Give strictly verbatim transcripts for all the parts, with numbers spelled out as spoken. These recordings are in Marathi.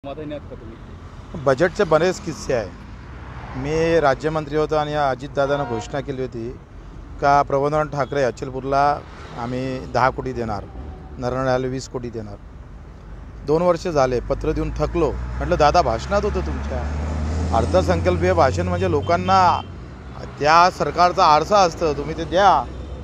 समाधानी आहात का तुम्ही? बजेटचे बरेच किस्से आहे। मी राज्यमंत्री होतो आणि अजितदादांनी घोषणा केली होती का प्रबोधन ठाकरे अचलपूरला आम्ही दहा कोटी देणार, नरनाळ्याला वीस कोटी देणार। दोन वर्ष झाले, पत्र देऊन थकलो। म्हटलं दादा भाषणात होतं तुमच्या, अर्थसंकल्पीय भाषण म्हणजे लोकांना त्या सरकारचा आरसा असतं, तुम्ही ते द्या।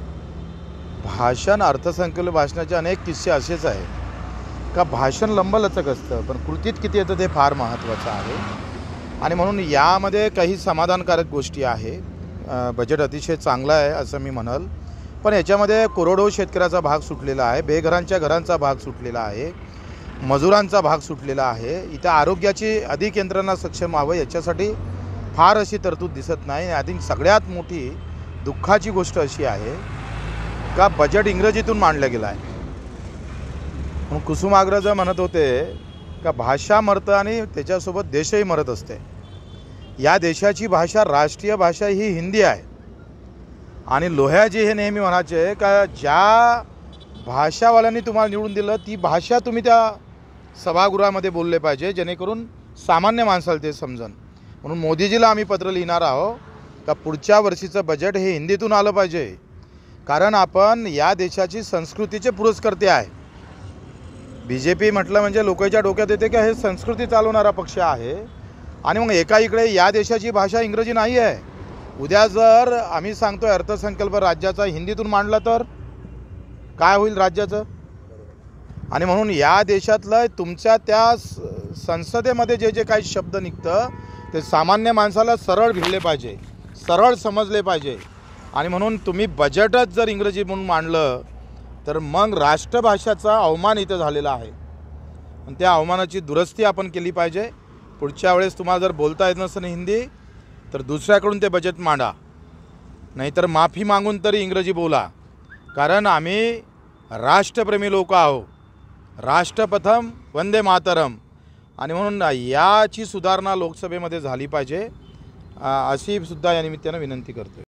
भाषण अर्थसंकल्पीय भाषणाचे अनेक किस्से असेच आहे का भाषण लंबलचक असतं, पण कृतीत किती येतं ते फार महत्त्वाचं आहे। आणि म्हणून यामध्ये काही समाधानकारक गोष्टी आहे। बजेट अतिशय चांगलं आहे असं मी म्हणल, पण याच्यामध्ये करोडो शेतकऱ्याचा भाग सुटलेला आहे, बेघरांच्या घरांचा भाग सुटलेला आहे, मजुरांचा भाग सुटलेला आहे। इथं आरोग्याची अधिक यंत्रणा सक्षम व्हावं याच्यासाठी फार अशी तरतूद दिसत नाही। अधिक सगळ्यात मोठी दुःखाची गोष्ट अशी आहे का बजेट इंग्रजीतून मांडलं गेलं आहे। मग कुसुमाग्रज म्हणत होते का भाषा मरतं आणि त्याच्यासोबत देशही मरत असते। या देशाची भाषा, राष्ट्रीय भाषा ही हिंदी आहे। आणि लोह्याजी हे नेहमी म्हणायचे का ज्या भाषावाल्यांनी तुम्हाला निवडून दिलं ती भाषा तुम्ही त्या सभागृहामध्ये बोलले पाहिजे, जेणेकरून सामान्य माणसाला ते समजन। म्हणून मोदीजीला आम्ही पत्र लिहिणार आहोत का पुढच्या वर्षीचं बजेट हे हिंदीतून आलं पाहिजे, कारण आपण या देशाची संस्कृतीचे पुरस्कर्ते आहे। बी जे पी म्हटलं म्हणजे लोकांच्या डोक्यात येते की हे संस्कृती चालवणारा पक्ष आहे। आणि मग एका इकडे या देशाची भाषा इंग्रजी नाही आहे, उद्या जर आम्ही सांगतोय अर्थसंकल्प राज्याचा हिंदीतून मांडला तर काय होईल राज्याचं? आणि म्हणून या देशातलं तुमच्या त्या संसदेमध्ये जे जे काही शब्द निघतं ते सामान्य माणसाला सरळ भिडले पाहिजे, सरळ समजले पाहिजे। आणि म्हणून तुम्ही बजेटच जर इंग्रजी म्हणून मांडलं तर मग राष्ट्रभाषाचा अवमान इथं झालेला आहे, आणि त्या अवमानाची दुरुस्ती आपण केली पाहिजे। पुढच्या वेळेस तुम्हाला जर बोलता येत नसेल हिंदी तर दुसऱ्याकडून ते बजेट मांडा, नाहीतर माफी मागून तरी इंग्रजी बोला, कारण आम्ही राष्ट्रप्रेमी लोक आहोत। राष्ट्रप्रथम, वंदे मातरम। आणि म्हणून याची सुधारणा लोकसभेमध्ये झाली पाहिजे अशी सुद्धा या निमित्तानं विनंती करतो।